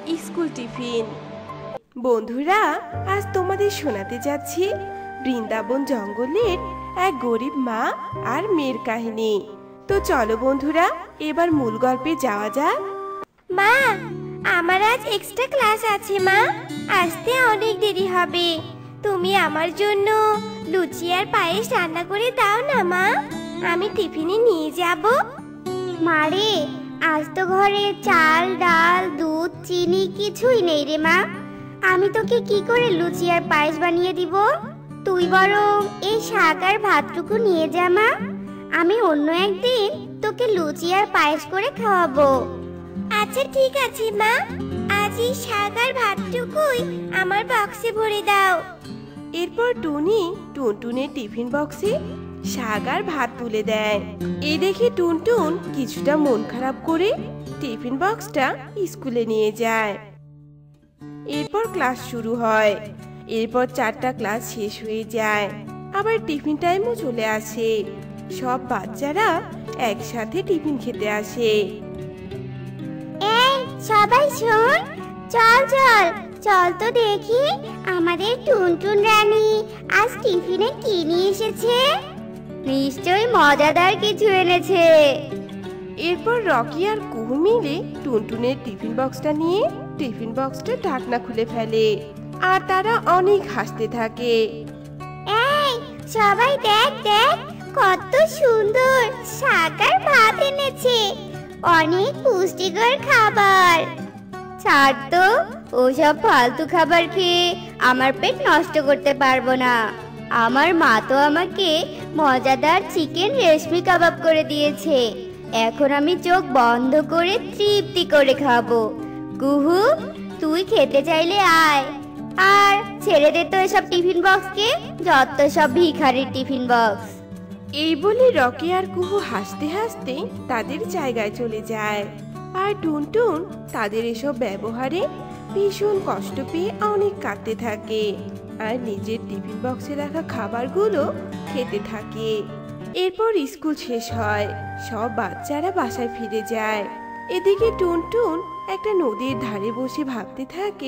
School tiffin. বন্ধুরা, আজ তোমাদের শোনাতে যাচ্ছি বৃন্দাবন জঙ্গলের এক গরিব মা আর মেয়ের কাহিনী। তো চলো বন্ধুরা, এবার মূল গল্পে যাওয়া যাক। মা, আমার আজ এক্সট্রা ক্লাস আছে মা, আসতে অনেক দেরি হবে। তুমি আমার জন্য লুচি আর পায়েস রান্না করে দাও না মা, আমি টিফিনে নিয়ে যাব। মারে, আজ তো ঘরে চাল ডাল দুধ চিনি কিছুই নেই রে মা, আমি তোকে কি করে লুচি আর পায়েস বানিয়ে দিব? তুই বরং এই শাক আর ভাতটুকু নিয়ে যা মা, আমি অন্য একদিন তোকে লুচি আর পায়েস করে খাওয়াবো। আচ্ছা ঠিক আছে মা, আজ এই শাক আর ভাতটুকুই আমার বক্সে ভরে দাও। এরপর টুনি টুনটুনের টিফিন বক্সে শাক আর ভাত তুলে দেয়। এই দেখে টুনটুন কিছুটা মন খারাপ করে টিফিন বক্সটা স্কুলে নিয়ে যায়। এরপর ক্লাস শুরু হয়। এরপর 4টা ক্লাস শেষ হয়ে যায়, আবার টিফিন টাইমও চলে আসে। সব বাচ্চারা একসাথে টিফিন খেতে আসে। এই সবাই শোন, চল চল চল তো দেখি আমাদের টুনটুন রানী আজ টিফিনে কি নিয়ে এসেছে। নিশ্চয়ই মজাদার কিছু এনেছে। এরপর রকি আর কুহু মিলে টুনটুনের টিফিন বক্সটা নিয়ে টিফিন বক্সটা ঢাকনা খুলে ফেলে, আর তারা অনেক হাসতে থাকে। এই সবাই দেখ দেখ, কত সুন্দর শাক আর ভাত এনেছে, অনেক পুষ্টিকর খাবার। ছাড় তো, ওসব ফালতু খাবার খেয়ে আমার পেট নষ্ট করতে পারবো না। আমার মা তো আমাকে মজাদার চিকেন রেশমি কাবাব করে দিয়েছে, এখন আমি চোখ বন্ধ করে তৃপ্তি করে খাবো। কুহু, তুই খেতে চাইলে আয়, আর ছেড়ে দে তো এসব টিফিন বক্সকে, যত সব ভিখারির টিফিন বক্স। এই বলে রকি আর কুহু হাসতে হাসতে তাদের জায়গায় চলে যায়। আর টুনটুন তাদের এসব ব্যবহারে ভীষণ কষ্ট পেয়ে অনেক কাঁদতে থাকে, আর নিজের টিফিন বক্সে রাখা খাবারগুলো খেতে থাকে। এরপর স্কুল শেষ হয়, সব বাচ্চারা বাসায় ফিরে যায়। এদিকে টুনটুন একটা নদীর ধারে বসে ভাবতে থাকে,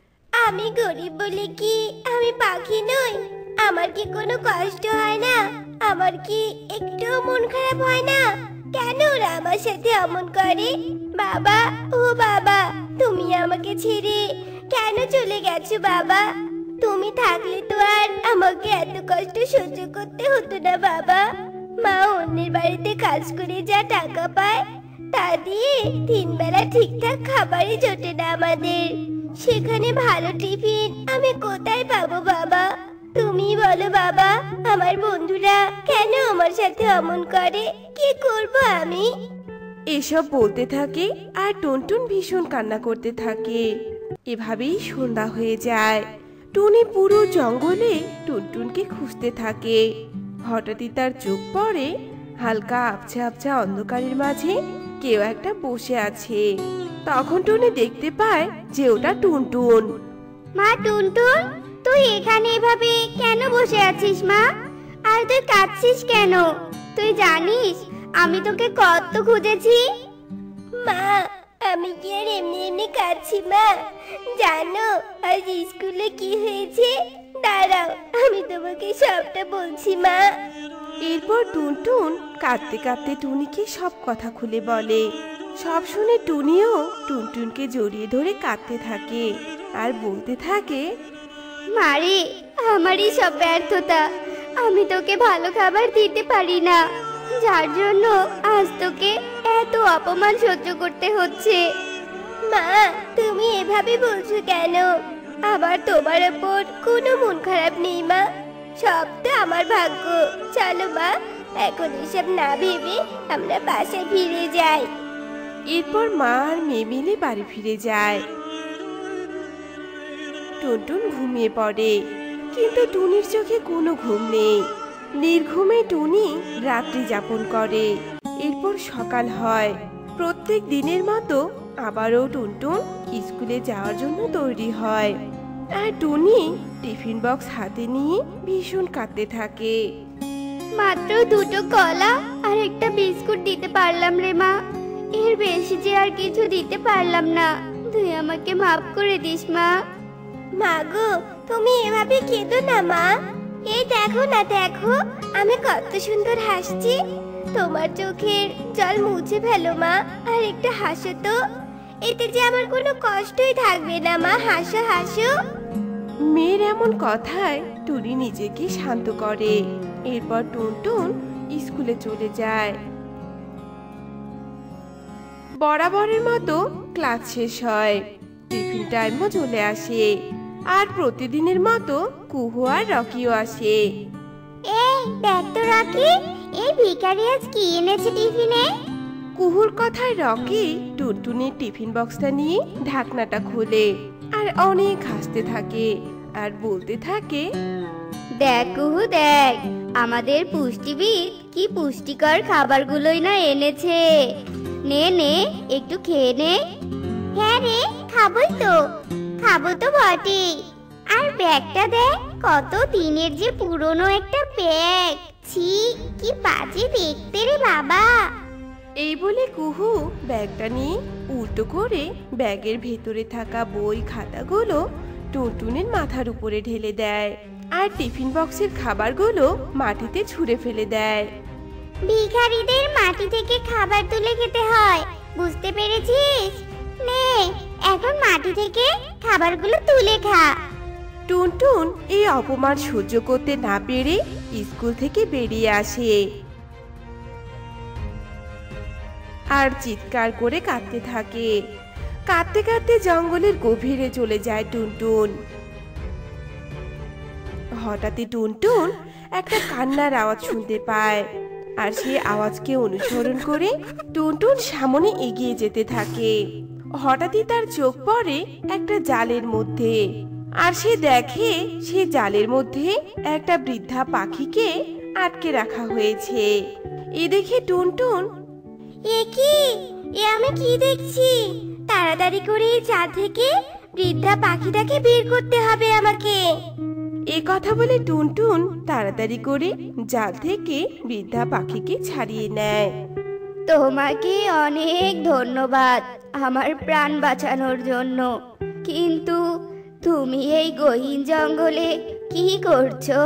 আমি গরিব বলে কি আমি পাখি নই? আমার কি কোনো কষ্ট হয় না? আমার কি একটু মন খারাপ হয় না? কেন ওরা আমার সাথে অমন করে? বাবা, ও বাবা, তুমি আমাকে ছেড়ে কেন চলে গেছো বাবা? তুমি থাকলে তো আর আমাকে এত কষ্ট সহ্য করতে হতো না বাবা। মা অন্যের বাড়িতে কাজ করে যা টাকা পায় তা দিয়ে 3 বেলা ঠিকঠাক খাবারই জোটে না আমাদের। সেখানে ভালো টিফিন আমি কোথায় পাবো বাবা? তুমি বলো বাবা, আমার বন্ধুরা কেন আমার সাথে অমন করে? কি করব আমি? এসব বলতে থাকে আর টুনটুন ভীষণ কান্না করতে থাকে। এভাবেই সন্ধ্যা হয়ে যায়। টুনি পুরো জঙ্গলে টুনটুনকে খুঁজতে থাকে। হঠাৎই তার চোখ পড়ে হালকা আবছা আবছা অন্ধকারের মাঝে কেউ একটা বসে আছে। তখন টুনি দেখতে পায় যে ওটা টুনটুন। মা টুনটুন, তুই এখানে এভাবে কেন বসে আছিস মা? আর তুই কাঁদছিস কেন? তুই জানিস আমি তোকে কত খুঁজেছি। মা, আমি কি আর এমনি এমনি কাঁদছি মা? জানো আজ স্কুলে কি হয়েছে? দাঁড়াও, আমি তোমাকে সবটা বলছি মা। এরপর টুনটুন কাঁদতে কাঁদতে টুনিকে সব কথা খুলে বলে। সব শুনে টুনিও টুনটুনকে জড়িয়ে ধরে কাঁদতে থাকে আর বলতে থাকে, মারে, আমারই সব ব্যর্থতা, আমি তোকে ভালো খাবার দিতে পারি না, যার জন্য আজ তোকে এত অপমান সহ্য করতে হচ্ছে। মা, তুমি এভাবে বলছো কেন? আবার তোমার ওপর কোনো মন খারাপ নেই মা, সবটা আমার ভাগ্য। চলো মা, এখন এসব না ভেবে আমরা বাসায় ফিরে যাই। এরপর মা আর মেয়ে মিলে বাড়ি ফিরে যায়। টুনটুন ঘুমিয়ে পড়ে, কিন্তু টুনির চোখে কোনো ঘুম নেই। নির্ঘুমে টুনি রাত্রি যাপন করে। এরপর সকাল হয়। প্রত্যেক দিনের মতো আবারও টুনটুন স্কুলে যাওয়ার জন্য তৈরি হয়, আর টুনি টিফিন বক্স হাতে নিয়ে ভীষণ কাঁদতে থাকে। মাত্র 2টো কলা আর একটা বিস্কুট দিতে পারলাম রে মা, এর বেশি যে আর কিছু দিতে পারলাম না। তুই আমাকে মাফ করে দিস মা। মা গো, তুমি এভাবে কেঁদো না মা। এই দেখো না, দেখো আমি কত সুন্দর হাসছি। তোমার চোখের জল মুছে ফেলো মা, আর একটা হাসো তো। এতে যে আমার কোনো কষ্টই থাকবে না মা, হাসো হাসো। মেয়ের এমন কথায় টুনি নিজেকে শান্ত করে। এরপর টুনটুন স্কুলে চলে যায়। বরাবরের মতো ক্লাস শেষ হয়, টিফিন টাইমও চলে আসে। আর প্রতিদিনের মতো কুহু আর রকিও আসে। এই দেখ তো রকি, এই ভিখারি আজ কি এনেছে টিফিনে। কুহুর কথায় রকি টুনটুনির টিফিন বক্সটা নিয়ে ঢাকনাটা খোলে আর অনেক হাসতে থাকে আর বলতে থাকে, দেখ কুহু দেখ, আমাদের পুষ্টিবিদ কি পুষ্টিকর খাবারগুলোই না এনেছে। নে নে, একটু খেয়ে নে। হ্যাঁ রে, খাবোই তো, খাবো তো বটে। আর ব্যাগটা দেখ, কত দিনের যে পুরনো একটা ব্যাগ। ছি, কি বাজে দেখতে রে বাবা। এই বলে কুহু ব্যাগটা নিয়ে উল্টো করে ব্যাগের ভেতরে থাকা বই খাতাগুলো টুনটুনির মাথার উপরে ঢেলে দেয় আর টিফিন বক্সের খাবারগুলো মাটিতে ছুঁড়ে ফেলে দেয়। ভিখারিদের মাটি থেকে খাবার তুলে খেতে হয়, বুঝতে পেরেছিস? নে, এখন মাটি থেকে খাবারগুলো তুলে খা। টুনটুন এই অপমান সহ্য করতে না পেরে স্কুল থেকে বেরিয়ে আসে আর চিৎকার করে কাঁদতে থাকে। কাঁদতে কাঁদতে জঙ্গলের গভীরে চলে যায় টুনটুন। হঠাৎই টুনটুন একটা কান্নার আওয়াজ শুনতে পায় আর সেই আওয়াজকে অনুসরণ করে টুনটুন সামনে এগিয়ে যেতে থাকে। হঠাৎই তার চোখ পড়ে একটা জালের মধ্যে আর সে দেখে সেই জালের মধ্যে একটা বৃদ্ধা পাখিকে আটকে রাখা হয়েছে। এ দেখে টুনটুন, এ কি, এ আমি কি দেখছি? তাড়াতাড়ি করে এই জাল থেকে বৃদ্ধা পাখিটাকে বের করতে হবে আমাকে। এ কথা বলে টুনটুন তাড়াতাড়ি করে জাল থেকে বৃদ্ধা পাখিকে ছাড়িয়ে নেয়। তোমাকে অনেক ধন্যবাদ আমার প্রাণ বাঁচানোর জন্য, কিন্তু তুমি এই গহীন জঙ্গলে কি করছো?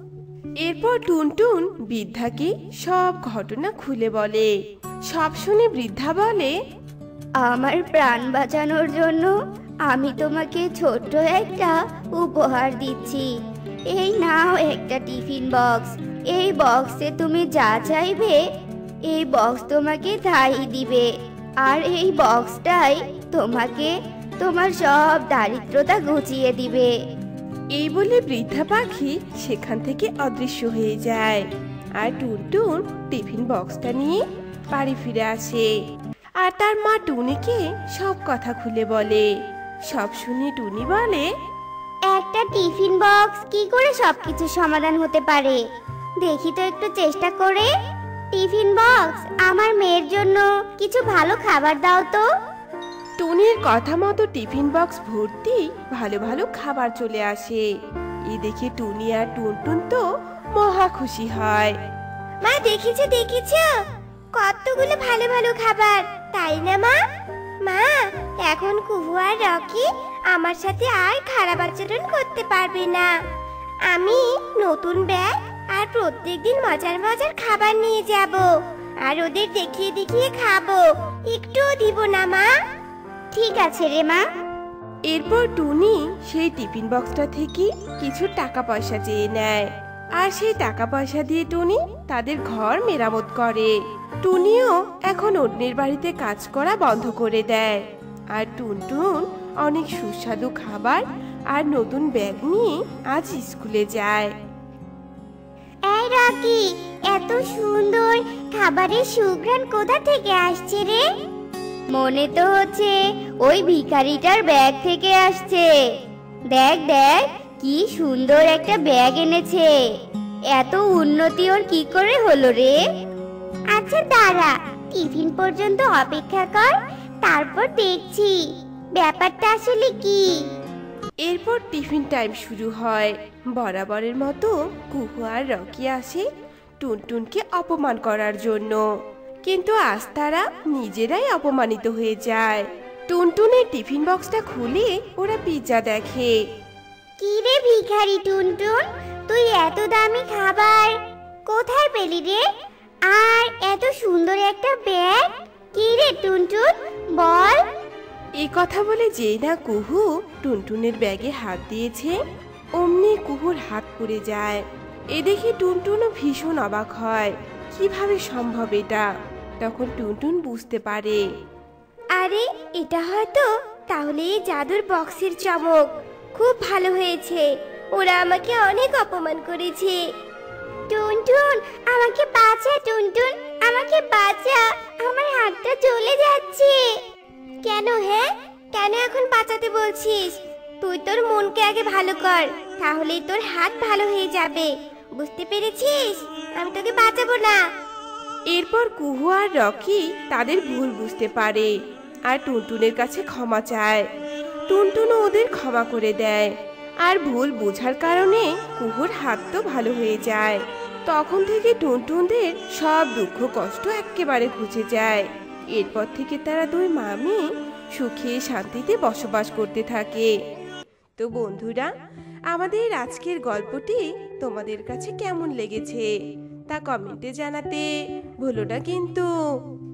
এরপর টুনটুন বৃদ্ধাকে সব ঘটনা খুলে বলে। সব শুনে বৃদ্ধা বলে, আমার প্রাণ বাঁচানোর জন্য আমি তোমাকে ছোট্ট একটা উপহার দিচ্ছি। এই নাও একটা টিফিন বক্স। এই বক্সে তুমি যা চাইবে এই বক্স তোমাকে তাই দিবে, আর এই বক্সটাই তোমাকে তোমার সব দারিদ্রতা ঘুচিয়ে দিবে। এই বলে বৃদ্ধা পাখি সেখান থেকে অদৃশ্য হয়ে যায় আর টুনটুন টিফিন বক্সটা নিয়ে বাড়ি ফিরে আসে আর তার মা টুনিকে সব কথা খুলে বলে। সব শুনে টুনি বলে, একটা টিফিন বক্স কি করে সবকিছু সমাধান হতে পারে? দেখি তো একটু চেষ্টা করে। টিফিন বক্স, আমার মেয়ের জন্য কিছু ভালো খাবার দাও তো। টুনির কথা মতো টিফিন বক্স ভর্তি ভালো ভালো খাবার চলে আসে। এই দেখে টুনি আর টুনটুন তো মহা খুশি হয়। মা দেখেছো দেখেছো, কতগুলো ভালো ভালো খাবার, তাই না মা? মা, এখন কুহু আর রকি আমার সাথে আর খারাপ আচরণ করতে পারবে না। আমি নতুন ব্যাগ আর প্রত্যেকদিন মজার মজার খাবার নিয়ে যাব আর ওদের দেখিয়ে দেখিয়ে খাবো, একটুও দিব না মা। ঠিক আছে রে মা। এরপর টুনি সেই টিফিন বক্সটা থেকে কিছু টাকা পয়সা চেয়ে নেয় আর সেই টাকা পয়সা দিয়ে টুনি তাদের ঘর মেরামত করে। টুনিও এখন অন্যের বাড়িতে কাজ করা বন্ধ করে দেয় আর টুনটুন অনেক সুস্বাদু খাবার আর নতুন ব্যাগ নিয়ে আজ স্কুলে যায়। এই রকি, এত সুন্দর খাবারের সুঘ্রাণ কোথা থেকে আসছে রে? মনে তো হচ্ছে ওই ভিখারিটার ব্যাগ থেকে আসছে। দেখ দেখ, কি সুন্দর একটা ব্যাগ এনেছে। এত উন্নতি ওর কি করে হলো রে? আচ্ছা দাঁড়া, টিফিন পর্যন্ত অপেক্ষা কর, তারপর দেখছি ব্যাপারটা আসলে কি। এরপর টিফিন টাইম শুরু হয়। বরাবরের মতো কুহু আর রকি আসে টুনটুনকে অপমান করার জন্য, কিন্তু আজ তারা নিজেরাই অপমানিত হয়ে যায়। টুনটুনের টিফিন বক্সটা খুলে ওরা পিৎজা দেখে। কি রে ভিখারি টুনটুন, তুই এত দামি খাবার কোথায় পেলি রে? আর এত সুন্দর একটা ব্যাগ, কি রে টুনটুন বল? এই কথা বলে যেই না কুহু টুনটুনের ব্যাগে হাত দিয়েছে, অমনি কুহুর হাত পুড়ে যায়। এ দেখে টুনটুনও ভীষণ অবাক হয়, কিভাবে সম্ভব এটা। তখন টুনটুন বুঝতে পারে, আরে এটা হয়তো তাহলে এই জাদুর বক্সের চমক। খুব ভালো হয়েছে, ওরা আমাকে অনেক অপমান করেছে। টুনটুন আমাকে বাঁচা, টুনটুন আমাকে বাঁচা, আমার হাতটা জ্বলে যাচ্ছে। কেন কেন এখন বাঁচাতে বলছিস? তুই তোর মনকে আগে ভালো কর, তাহলেই তোর হাত ভালো হয়ে যাবে। বুঝতে পেরেছিস? আমি তোকে বাঁচাবো না। এরপর কুহু আর রকি তাদের ভুল বুঝতে পারে আর টুনটুনের কাছে ক্ষমা চায়। টুনটুনও ওদের ক্ষমা করে দেয়, আর ভুল বোঝার কারণে কুহুর হাত তো ভালো হয়ে যায়। তখন থেকে টুনটুনদের সব দুঃখ কষ্ট একেবারে ঘুচে যায়। এরপর থেকে তারা দুই মামি সুখে শান্তিতে বসবাস করতে থাকে। তো বন্ধুরা, আমাদের আজকের গল্পটি তোমাদের কাছে কেমন লেগেছে তা কমেন্টে জানাতে ভুলো না কিন্তু।